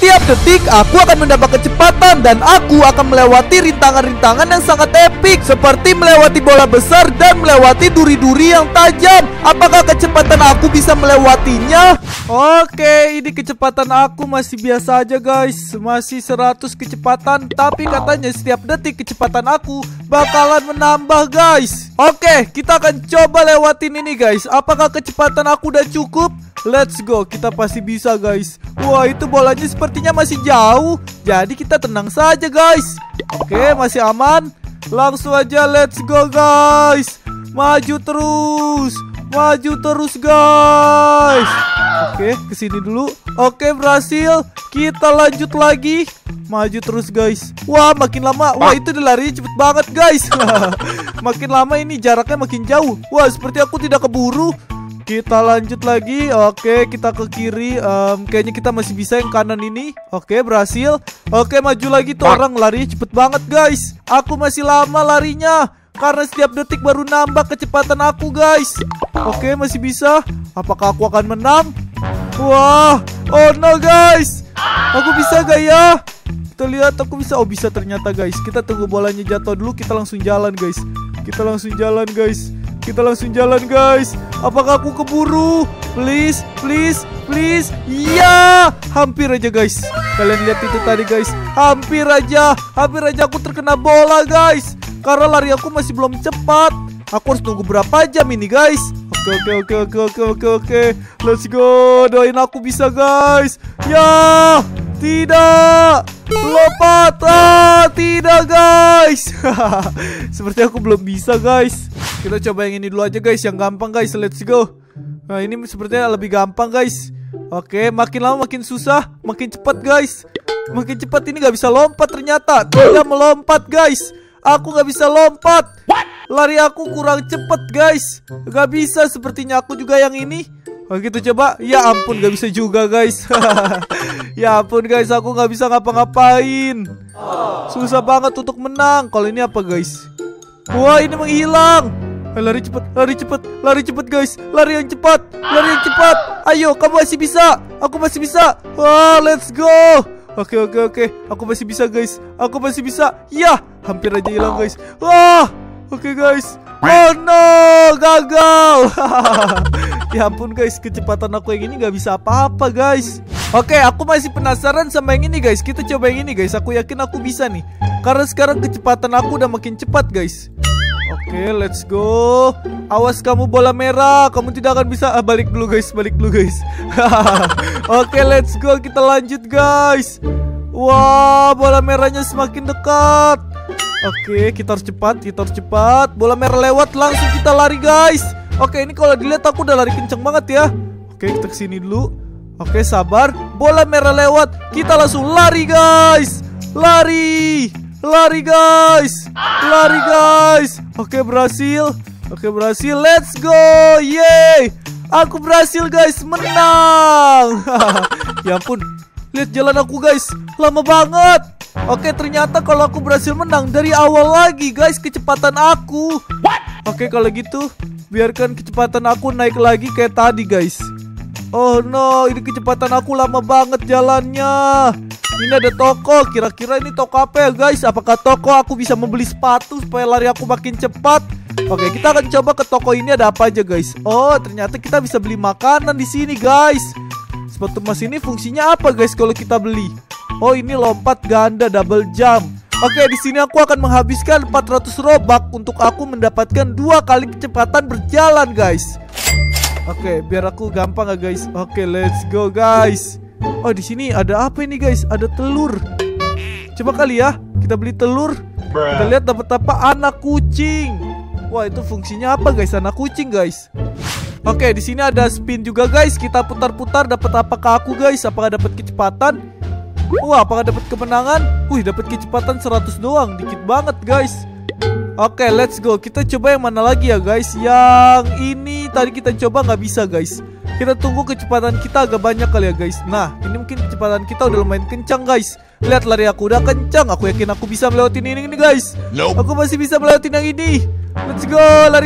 setiap detik aku akan mendapat kecepatan dan aku akan melewati rintangan-rintangan yang sangat epik, seperti melewati bola besar dan melewati duri-duri yang tajam. Apakah kecepatan aku bisa melewatinya? Oke, ini kecepatan aku masih biasa aja guys, masih 100 kecepatan. Tapi katanya setiap detik kecepatan aku bakalan menambah guys. Oke, kita akan coba lewatin ini guys. Apakah kecepatan aku udah cukup? Let's go, kita pasti bisa guys. Wah, itu bolanya sepertinya masih jauh, jadi kita tenang saja guys. Oke, masih aman. Langsung aja, let's go guys. Maju terus guys. Oke, kesini dulu. Oke, berhasil. Kita lanjut lagi. Maju terus guys. Wah, makin lama. Wah, itu larinya cepet banget guys. Makin lama ini jaraknya makin jauh. Wah, seperti aku tidak keburu. Kita lanjut lagi. Oke, kita ke kiri. Kayaknya kita masih bisa yang kanan ini. Oke, berhasil. Oke, maju lagi. Tuh orang lari cepet banget guys. Aku masih lama larinya karena setiap detik baru nambah kecepatan aku guys. Oke, masih bisa. Apakah aku akan menang? Wah, oh no guys. Aku bisa gak ya? Kita lihat, aku bisa. Oh, bisa ternyata guys. Kita tunggu bolanya jatuh dulu. Kita langsung jalan guys. Apakah aku keburu? Please. Iya, hampir aja guys. Kalian lihat itu tadi guys. Hampir aja aku terkena bola guys. Karena lari aku masih belum cepat. Aku harus tunggu berapa jam ini guys? Oke. Let's go. Doain aku bisa guys. Ya, tidak. Lompat. Tidak guys. Seperti aku belum bisa guys. Kita coba yang ini dulu aja guys, yang gampang guys. Let's go. Nah, ini sepertinya lebih gampang guys. Oke, makin lama makin susah, makin cepat guys. Makin cepat ini gak bisa lompat ternyata. Tidak melompat guys. Aku gak bisa lompat. Lari aku kurang cepat guys. Gak bisa sepertinya aku juga yang ini. Oke, kita coba. Ya ampun, gak bisa juga guys. Ya ampun guys, aku gak bisa ngapa-ngapain. Susah banget untuk menang. Kalau ini apa guys? Wah, ini menghilang. Lari cepat guys. Lari yang cepat. Ayo, kamu masih bisa. Aku masih bisa. Wah, let's go. Oke. Aku masih bisa guys. Ya, hampir aja hilang guys. Wah, oke guys. Oh no, gagal. Ya ampun guys, kecepatan aku yang ini gak bisa apa-apa guys. Oke, aku masih penasaran sama yang ini guys. Kita coba yang ini guys. Aku yakin aku bisa nih, karena sekarang kecepatan aku udah makin cepat guys. Oke, let's go. Awas kamu bola merah, kamu tidak akan bisa. Balik dulu guys. Oke, let's go. Kita lanjut guys. Wah, bola merahnya semakin dekat. Oke, kita harus cepat. Bola merah lewat, langsung kita lari guys. Oke, ini kalau dilihat aku udah lari kenceng banget ya. Oke, kita kesini dulu. Oke, sabar. Bola merah lewat, kita langsung lari guys. Lari guys. Oke, berhasil. Let's go. Yeay. Aku berhasil guys, menang. Ya ampun, lihat jalan aku guys, lama banget. Oke, ternyata kalau aku berhasil menang dari awal lagi guys kecepatan aku. Oke, kalau gitu biarkan kecepatan aku naik lagi kayak tadi guys. Oh no, ini kecepatan aku lama banget jalannya. Ini ada toko, kira-kira ini toko apa ya guys? Apakah toko aku bisa membeli sepatu supaya lari aku makin cepat? Oke, kita akan coba ke toko ini ada apa aja guys. Oh, ternyata kita bisa beli makanan di sini guys. Sepatu emas ini fungsinya apa guys kalau kita beli? Oh, ini lompat ganda double jump. Oke, di sini aku akan menghabiskan 400 robak untuk aku mendapatkan 2 kali kecepatan berjalan guys. Oke, biar aku gampang ya guys. Oke, let's go guys. Oh, di sini ada apa ini guys? Ada telur. Coba kali ya, kita beli telur. Kita lihat dapat apa? Anak kucing. Wah, itu fungsinya apa guys? Anak kucing guys. Oke, di sini ada spin juga guys. Kita putar-putar, dapat apa ke aku guys? Apakah dapat kecepatan? Wah, apakah dapat kemenangan? Wih, dapat kecepatan 100 doang, dikit banget guys. Oke, let's go. Kita coba yang mana lagi ya guys? Yang ini tadi kita coba nggak bisa guys. Kita tunggu kecepatan kita agak banyak kali ya guys. Nah, ini mungkin kecepatan kita udah lumayan kencang guys. Lihat lari aku udah kencang. Aku yakin aku bisa melewati ini guys. Aku masih bisa melewati yang ini. Let's go. Lari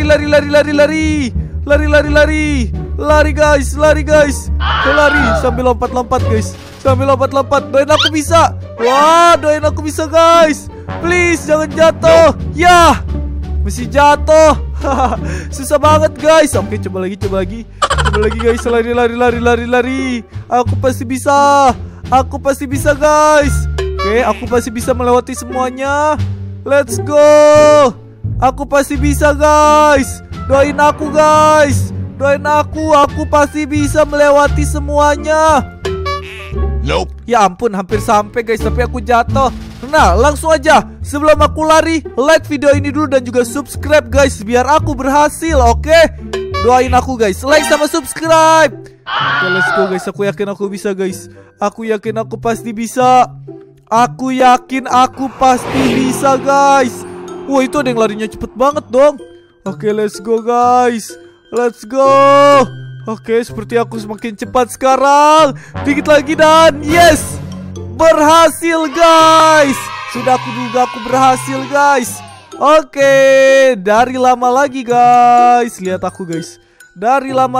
guys. Lari sambil lompat-lompat guys. Sambil lompat-lompat. Doain aku bisa. Wah, doain aku bisa guys. Please jangan jatuh. Ya, masih jatuh. Susah banget guys. Oke, coba lagi. Coba lagi guys. Lari. Aku pasti bisa. Aku pasti bisa guys. Oke, aku pasti bisa melewati semuanya. Let's go. Aku pasti bisa guys. Doain aku guys. Doain aku pasti bisa melewati semuanya. Nope. Ya ampun, hampir sampai guys, tapi aku jatuh. Nah, langsung aja sebelum aku lari, like video ini dulu dan juga subscribe guys, biar aku berhasil, oke? Doain aku guys, like sama subscribe. Oke, let's go guys, aku yakin aku bisa guys. Aku yakin aku pasti bisa. Aku yakin aku pasti bisa guys. Wah, itu ada yang larinya cepet banget dong. Oke, let's go guys. Let's go. Oke, seperti aku semakin cepat sekarang. Dikit lagi dan yes, berhasil guys. Sudah aku duga aku berhasil guys. Oke, dari lama lagi guys. Lihat aku guys. Dari lama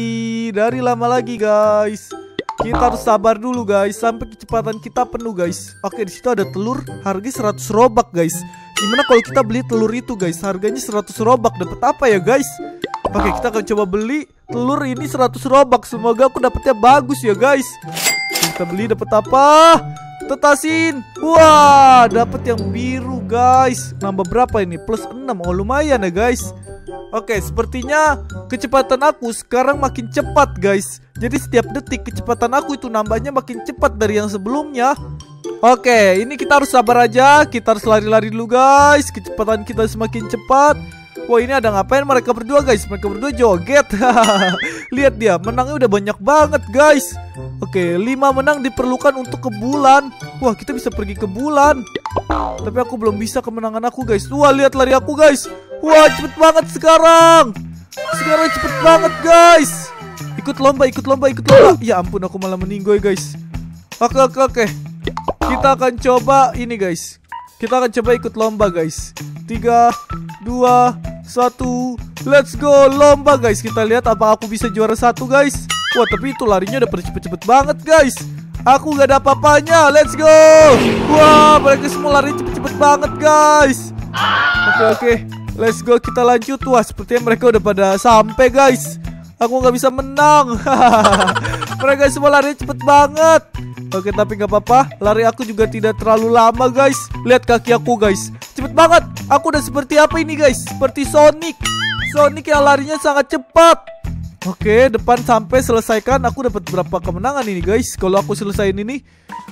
lagi guys. Kita harus sabar dulu guys sampai kecepatan kita penuh guys. Oke, di situ ada telur harganya 100 robak guys. Gimana kalau kita beli telur itu guys? Harganya 100 robak, dapat apa ya guys? Oke, kita akan coba beli telur ini 100 robak. Semoga aku dapetnya bagus ya guys. Kita beli, dapat apa? Tetasin. Wah, dapat yang biru guys. Nambah berapa ini? Plus 6. Oh, lumayan ya guys. Oke, sepertinya kecepatan aku sekarang makin cepat guys. Jadi setiap detik kecepatan aku itu nambahnya makin cepat dari yang sebelumnya. Oke, ini kita harus sabar aja. Kita harus lari-lari dulu guys. Kecepatan kita semakin cepat. Wah, ini ada ngapain mereka berdua guys? Mereka berdua joget. Lihat dia, menangnya udah banyak banget guys. Oke, 5 menang diperlukan untuk ke bulan. Wah, kita bisa pergi ke bulan. Tapi aku belum bisa kemenangan aku guys. Wah, lihat lari aku guys. Wah, cepet banget sekarang. Sekarang cepet banget guys. Ikut lomba. Ya ampun, aku malah meninggoy guys. Oke. Kita akan coba ini guys. Kita akan coba ikut lomba guys. 3, 2, 1, let's go lomba guys. Kita lihat apa aku bisa juara 1 guys. Wah, tapi itu larinya udah cepet-cepet banget guys. Aku gak ada apa-apanya. Let's go. Wah, mereka semua lari cepet-cepet banget guys. Oke. Let's go, kita lanjut. Wah, sepertinya mereka udah pada sampai guys. Aku gak bisa menang. Mereka semua lari cepet banget. Oke, tapi gak apa-apa. Lari aku juga tidak terlalu lama guys. Lihat kaki aku guys, cepet banget. Aku udah seperti apa ini guys? Seperti Sonic yang larinya sangat cepat. Oke, depan sampai selesaikan. Aku dapat berapa kemenangan ini guys kalau aku selesaiin ini?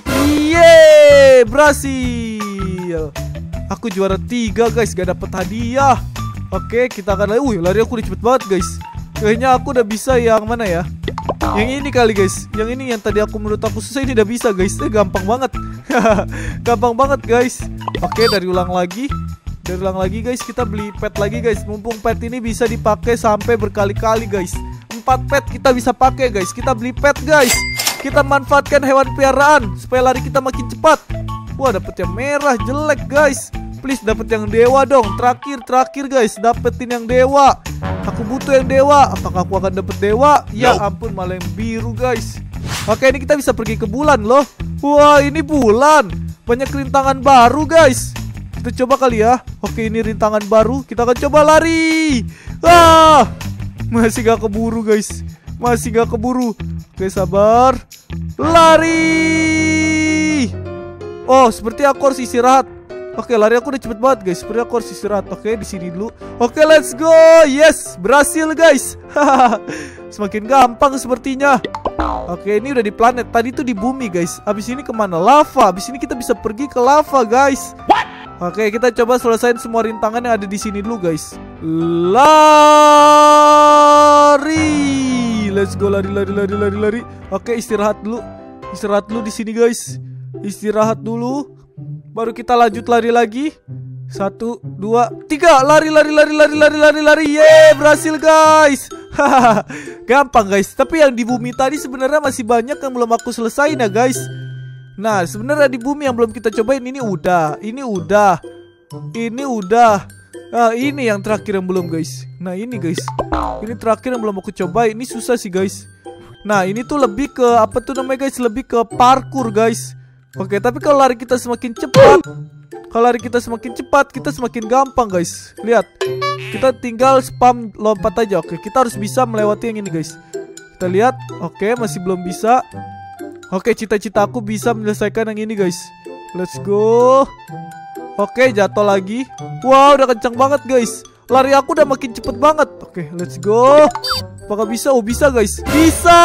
Yeay, berhasil. Aku juara 3 guys, gak dapet hadiah. Oke, kita akan lari aku udah cepet banget guys. Kayaknya aku udah bisa yang mana ya? Yang ini kali guys. Yang ini yang tadi aku menurut aku susah, ini udah bisa guys. Gampang banget. Gampang banget guys. Oke, dari ulang lagi guys. Kita beli pet lagi guys. Mumpung pet ini bisa dipakai sampai berkali-kali guys. 4 pet kita bisa pakai guys. Kita beli pet guys. Kita manfaatkan hewan piaraan supaya lari kita makin cepat. Wah, dapet yang merah jelek guys. Please dapet yang dewa dong. Terakhir guys, dapetin yang dewa. Aku butuh yang dewa. Apakah aku akan dapet dewa? Ya ampun, malah yang biru guys. Oke, ini kita bisa pergi ke bulan loh. Wah, ini bulan. Banyak rintangan baru guys. Kita coba kali ya. Oke, ini rintangan baru. Kita akan coba lari. Masih gak keburu guys. Oke, sabar. Lari. Oh, seperti aku harus istirahat. Oke, lari aku udah cepet banget guys. Seperti aku harus istirahat. Oke, di sini dulu. Oke, let's go. Yes, berhasil guys. Semakin gampang sepertinya. Oke, ini udah di planet. Tadi tuh di bumi guys. Abis ini kemana? Lava. Abis ini kita bisa pergi ke lava guys. Oke, kita coba selesain semua rintangan yang ada di sini dulu guys. Lari. Let's go, lari. Oke, istirahat dulu di sini guys. Istirahat dulu. Baru kita lanjut lari lagi. 1, 2, 3. Lari. Yeay, berhasil guys. Gampang guys. Tapi yang di bumi tadi sebenarnya masih banyak yang belum aku selesain ya guys. Nah, sebenarnya di bumi yang belum kita cobain ini udah. Nah, ini yang terakhir yang belum guys. Nah, ini guys. Ini terakhir yang belum aku cobain. Ini susah sih guys. Nah, ini tuh lebih ke apa tuh namanya guys? Lebih ke parkour guys. Oke, tapi kalau lari kita semakin cepat, kita semakin gampang guys. Lihat, kita tinggal spam lompat aja. Oke, kita harus bisa melewati yang ini guys. Kita lihat, oke, masih belum bisa. Oke, cita-cita aku bisa menyelesaikan yang ini guys. Let's go. Oke, jatuh lagi. Wow, udah kencang banget guys. Lari aku udah makin cepet banget. Oke, let's go. Apakah bisa? Oh, bisa guys. Bisa.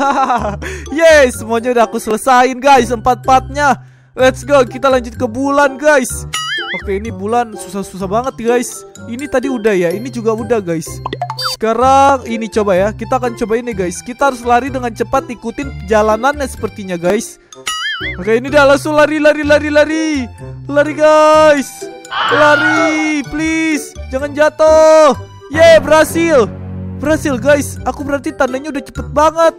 Yes, semuanya udah aku selesain guys. 4 partnya. Let's go. Kita lanjut ke bulan guys. Oke, ini bulan susah-susah banget guys. Ini tadi udah ya. Ini juga udah guys. Sekarang ini coba ya. Kita akan coba ini guys. Kita harus lari dengan cepat. Ikutin jalanannya sepertinya guys. Oke, ini dah langsung lari. Lari guys. Lari, please. Jangan jatuh. Yeay, berhasil guys. Aku berarti tandanya udah cepet banget.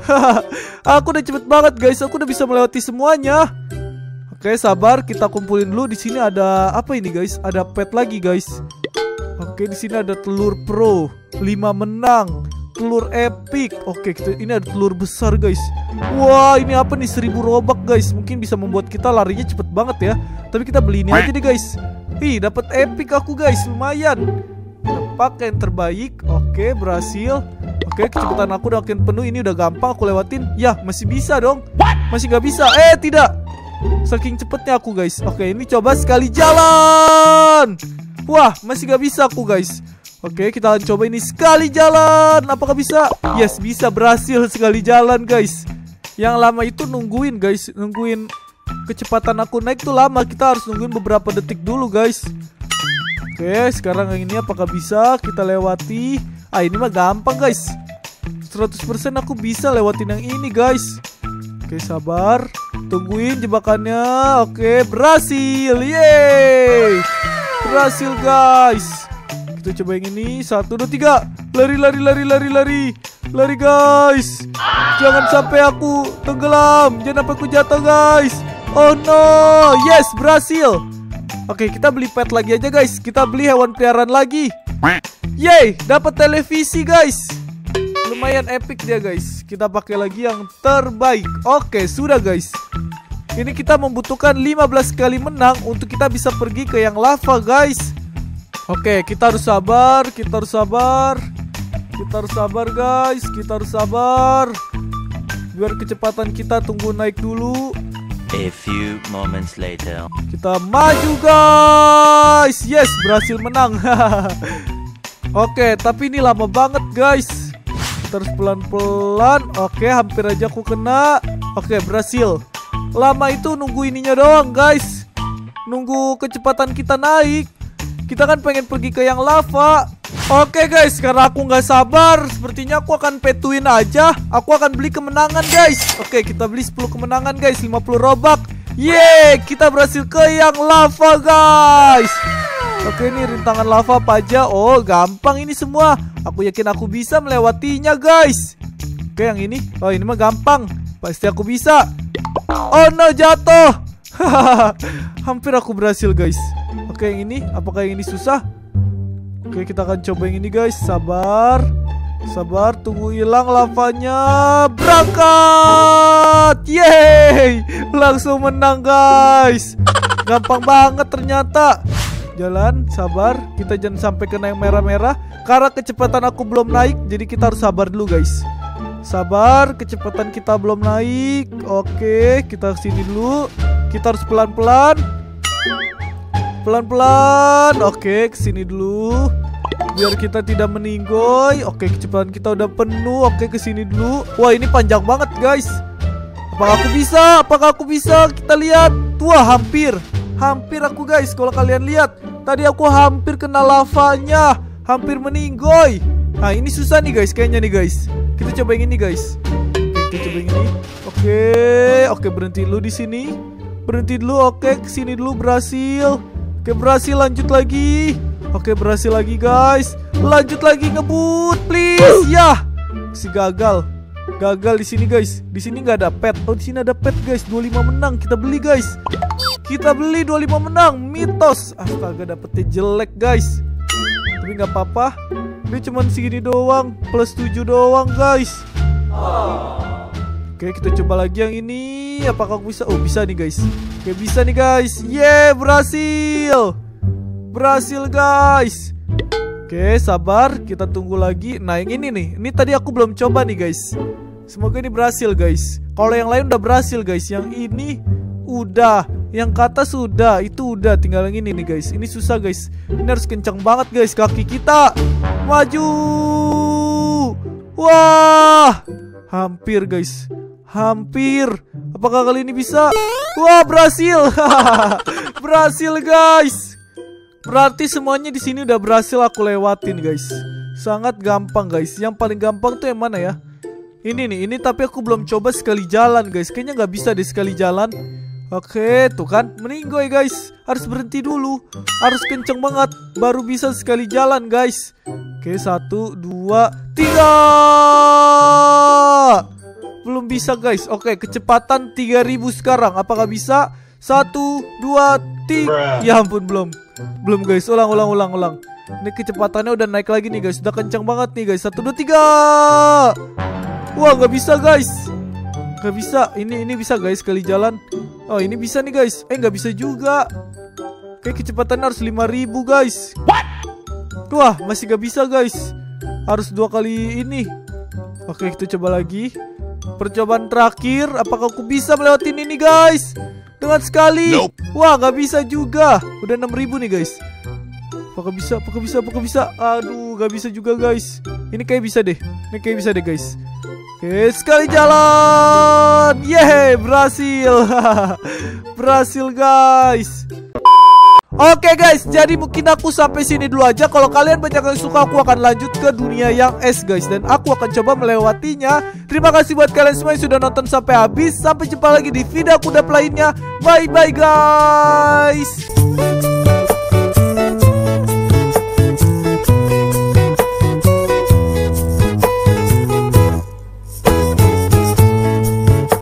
Aku udah cepet banget guys. Aku udah bisa melewati semuanya. Oke, sabar, kita kumpulin dulu. Di sini ada apa ini guys? Ada pet lagi guys. Oke, di sini ada telur pro 5 menang, telur epic. Oke, ini ada telur besar guys. Wah, ini apa nih? 1000 robak guys. Mungkin bisa membuat kita larinya cepet banget ya. Tapi kita beli ini aja deh guys. Ih, dapat epic aku guys. Lumayan. Pakai yang terbaik. Oke, berhasil. Oke, kecepatan aku udah makin penuh. Ini udah gampang aku lewatin. Ya, masih bisa dong. Masih nggak bisa. Tidak. Saking cepetnya aku guys. Oke, ini coba sekali jalan. Wah, masih nggak bisa aku guys. Oke, kita akan coba ini sekali jalan. Apakah bisa? Yes, bisa. Berhasil sekali jalan guys. Yang lama itu nungguin guys. Nungguin kecepatan aku naik tuh lama. Kita harus nungguin beberapa detik dulu guys. Oke, sekarang yang ini apakah bisa kita lewati? Ini mah gampang guys. 100% aku bisa lewatin yang ini guys. Oke, sabar. Tungguin jebakannya. Oke, berhasil. Yeay. Berhasil guys. Kita coba yang ini. 1, 2, 3. Lari guys. Jangan sampai aku tenggelam. Jangan sampai aku jatuh guys. Oh no. Yes, berhasil. Oke, kita beli pet lagi aja guys. Kita beli hewan peliharaan lagi. Yeay, dapat televisi guys. Lumayan epic dia guys. Kita pakai lagi yang terbaik. Oke, sudah guys. Ini kita membutuhkan 15 kali menang untuk kita bisa pergi ke yang lava guys. Oke, kita harus sabar. Guys. Kita harus sabar. Biar kecepatan kita tunggu naik dulu. A few moments later. Kita maju guys. Yes, berhasil menang. Oke, tapi ini lama banget guys. Kita harus pelan-pelan. Oke, hampir aja aku kena. Oke, berhasil. Lama itu nunggu ininya doang guys. Nunggu kecepatan kita naik. Kita kan pengen pergi ke yang lava. Oke guys, karena aku nggak sabar, sepertinya aku akan petuin aja. Aku akan beli kemenangan guys. Oke, kita beli 10 kemenangan guys, 50 robak. Yeay, kita berhasil ke yang lava guys. Oke, ini rintangan lava apa aja? Oh, gampang ini semua. Aku yakin aku bisa melewatinya guys. Oke, yang ini. Oh, ini mah gampang. Pasti aku bisa. Oh no, jatuh. Hampir aku berhasil guys. Oke, yang ini. Apakah yang ini susah? Oke, kita akan coba yang ini guys. Sabar. Tunggu hilang lavanya. Berangkat. Yeay. Langsung menang guys. Gampang banget ternyata. Jalan, sabar. Kita jangan sampai kena yang merah-merah. Karena kecepatan aku belum naik, jadi kita harus sabar dulu guys. Sabar, kecepatan kita belum naik. Oke, kita sini dulu. Kita harus pelan-pelan. Oke, kesini dulu. Biar kita tidak meninggoy. Oke, kecepatan kita udah penuh. Oke, kesini dulu. Wah, ini panjang banget guys. Apakah aku bisa? Kita lihat. Wah, hampir aku guys. Kalau kalian lihat, tadi aku hampir kena lavanya. Hampir meninggoy. Nah, ini susah nih guys, kayaknya nih guys. Kita coba yang ini guys. Oke, kita coba yang ini. Oke, berhenti dulu di sini. Oke, kesini dulu, berhasil. Oke, berhasil, lanjut lagi. Oke, berhasil lagi guys. Lanjut lagi, ngebut please. Ya, si gagal di sini guys. Di sini nggak ada pet. Oh, di sini ada pet guys. 25 menang, kita beli guys. Kita beli 25 menang, mitos. Astaga, dapetnya jelek guys. Tapi nggak apa-apa. Ini cuma segini doang, plus 7 doang guys. Oke, kita coba lagi yang ini. Apakah aku bisa? Oh, bisa nih guys. Oke, bisa nih guys. Yeay, berhasil. Berhasil guys. Oke, sabar. Kita tunggu lagi. Nah, yang ini nih. Ini tadi aku belum coba nih guys. Semoga ini berhasil guys. Kalau yang lain udah berhasil guys. Yang ini udah. Yang ke atas udah. Itu udah. Tinggal yang ini nih guys. Ini susah guys. Ini harus kencang banget guys. Kaki kita. Maju. Wah. Hampir guys. Hampir. Apakah kali ini bisa? Wah, berhasil. Berhasil guys. Berarti semuanya di sini udah berhasil aku lewatin guys. Sangat gampang guys. Yang paling gampang tuh yang mana ya? Ini nih, ini tapi aku belum coba sekali jalan guys. Kayaknya nggak bisa deh sekali jalan. Oke, tuh kan meninggoy guys. Harus berhenti dulu. Harus kenceng banget baru bisa sekali jalan guys. Oke, 1, 2, 3. Belum bisa guys. Oke, kecepatan 3000 sekarang. Apakah bisa? 1, 2, 3. Ya ampun, belum guys. Ulang. Ini kecepatannya udah naik lagi nih guys. Udah kencang banget nih guys. 1, 2, 3. Wah, nggak bisa guys. Nggak bisa. Ini bisa guys sekali jalan. Oh, ini bisa nih guys. Nggak bisa juga. Oke, kecepatannya harus 5000 guys. Wah, masih nggak bisa guys. Harus 2 kali ini. Oke, kita coba lagi. Percobaan terakhir. Apakah aku bisa melewati ini guys? Dengan sekali. Wah, nggak bisa juga. Udah 6000 nih guys. Apakah bisa? Aduh, nggak bisa juga guys. Ini kayak bisa deh. Guys. Oke, sekali jalan. Yeay, berhasil. Berhasil guys. Oke guys, jadi mungkin aku sampai sini dulu aja. Kalau kalian banyak yang suka, aku akan lanjut ke dunia yang es guys. Dan aku akan coba melewatinya. Terima kasih buat kalian semua yang sudah nonton sampai habis. Sampai jumpa lagi di video aku lainnya. Bye bye guys.